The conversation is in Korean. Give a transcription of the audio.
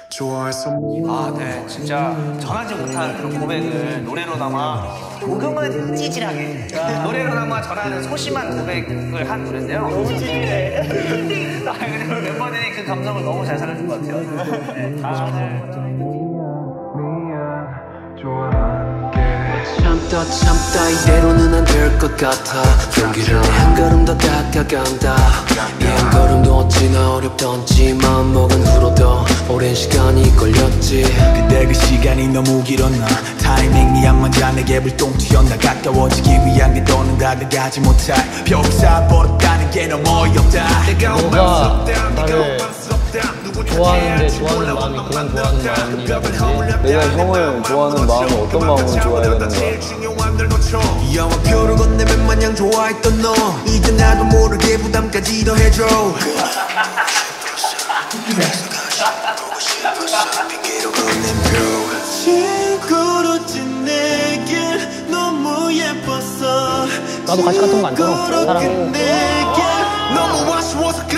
아, 네. 진짜 전하지 못한 그런 고백을 노래로나마 조금은 찌질하게 노래로나마 전하는 소심한 고백을 한 노래인데요. 너무 찌질해. 근데 멤버들이 그 감성을 너무 잘 살려준 것 같아요. 네. 참다 이대로는 안 될 것 같아. 용기를 내 한 걸음 더 다가간다. 이 한 걸음도 어찌나 어렵던지 마음먹은 후로도 오랜 시간이 걸렸지. 근데 그 시간이 너무 길었나. 타이밍이 안 맞아 내게 불똥 튀었나. 가까워지기 위한 게 더는 다가가지 못할 벽을 쌓아버렸다는 게 너무 어이없다. 너가 나를 좋아하는데 좋아하는 마음이 그냥 좋아하는 마음이라든지 내가 형을 좋아하는 마음은 어떤 마음으로 좋아해야 되는 거야. 이 영화표를 건네면 마냥 좋아했던 너 이제 나도 모르게 부담까지 더해줘. 친구로 찐 내겐 너무 예뻤어. 나도 같이 갔던 거 안 잖아. 사랑해. 너무 아쉬워서